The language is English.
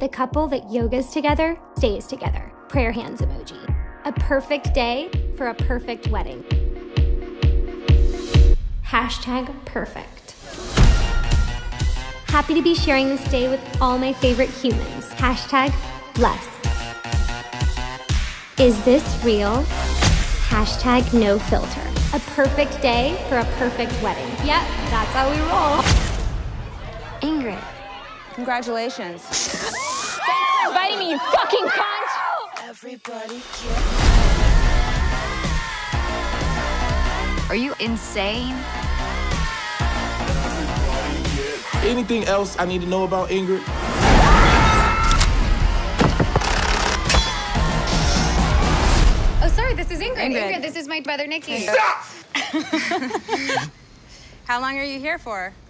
The couple that yogas together stays together. Prayer hands emoji. A perfect day for a perfect wedding. #perfect. Happy to be sharing this day with all my favorite humans. #blessed. Is this real? #no filter. A perfect day for a perfect wedding. Yep, that's how we roll. Ingrid. Congratulations. Thanks for inviting me, you fucking cunt! Everybody Are you insane? Anything else I need to know about Ingrid? Oh, sorry, this is Ingrid. Ingrid. Ingrid, this is my brother, Nikki. Stop! How long are you here for?